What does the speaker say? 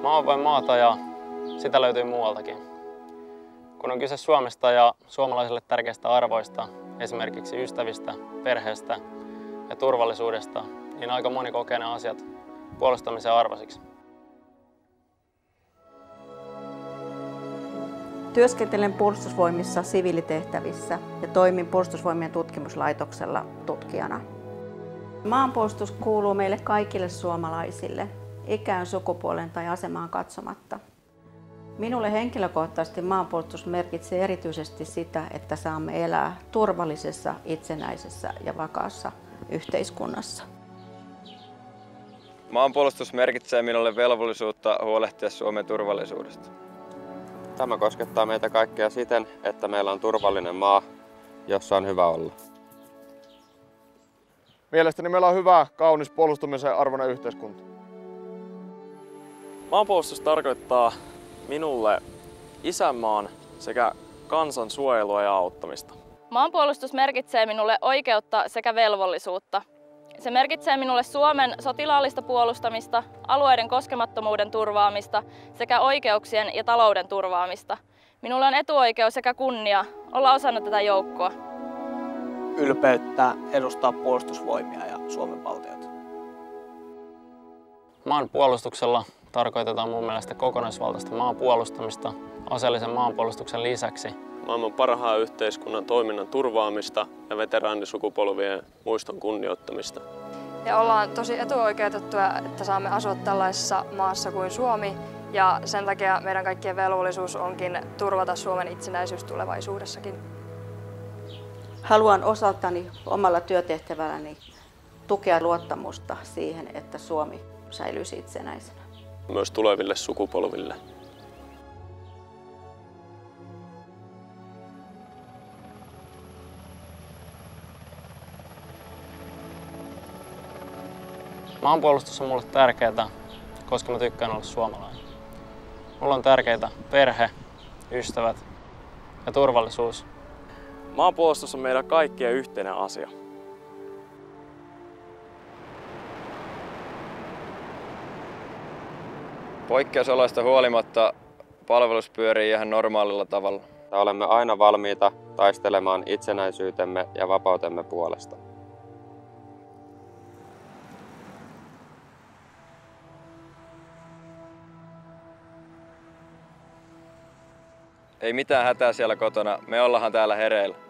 Maa on vain maata ja sitä löytyy muualtakin. Kun on kyse Suomesta ja suomalaisille tärkeistä arvoista, esimerkiksi ystävistä, perheestä ja turvallisuudesta, niin aika moni kokee ne asiat puolustamisen arvoisiksi. Työskentelen puolustusvoimissa siviilitehtävissä ja toimin Puolustusvoimien tutkimuslaitoksella tutkijana. Maanpuolustus kuuluu meille kaikille suomalaisille, ikään, sukupuolen tai asemaan katsomatta. Minulle henkilökohtaisesti maanpuolustus merkitsee erityisesti sitä, että saamme elää turvallisessa, itsenäisessä ja vakaassa yhteiskunnassa. Maanpuolustus merkitsee minulle velvollisuutta huolehtia Suomen turvallisuudesta. Tämä koskettaa meitä kaikkia siten, että meillä on turvallinen maa, jossa on hyvä olla. Mielestäni meillä on hyvä, kaunis puolustamisen arvoinen yhteiskunta. Maanpuolustus tarkoittaa minulle isänmaan sekä kansan suojelua ja auttamista. Maanpuolustus merkitsee minulle oikeutta sekä velvollisuutta. Se merkitsee minulle Suomen sotilaallista puolustamista, alueiden koskemattomuuden turvaamista sekä oikeuksien ja talouden turvaamista. Minulla on etuoikeus sekä kunnia olla osana tätä joukkoa. Ylpeyttä edustaa puolustusvoimia ja Suomen valtiota. Maan puolustuksella tarkoitetaan mun mielestä kokonaisvaltaista maan puolustamista aseellisen maanpuolustuksen lisäksi. Maailman parhaan yhteiskunnan toiminnan turvaamista ja veteraanisukupolvien muiston kunnioittamista. Ja ollaan tosi etuoikeutettuja, että saamme asua tällaisessa maassa kuin Suomi, ja sen takia meidän kaikkien velvollisuus onkin turvata Suomen itsenäisyys tulevaisuudessakin. Haluan osaltani omalla työtehtävälläni tukea luottamusta siihen, että Suomi säilyisi itsenäisenä. Myös tuleville sukupolville. Maanpuolustus on mulle tärkeää, koska mä tykkään olla suomalainen. Mulla on tärkeitä perhe, ystävät ja turvallisuus. Maanpuolustus on meidän kaikkien yhteinen asia. Poikkeusoloista huolimatta palvelus pyörii ihan normaalilla tavalla. Olemme aina valmiita taistelemaan itsenäisyytemme ja vapautemme puolesta. Ei mitään hätää siellä kotona, me ollaan täällä hereillä.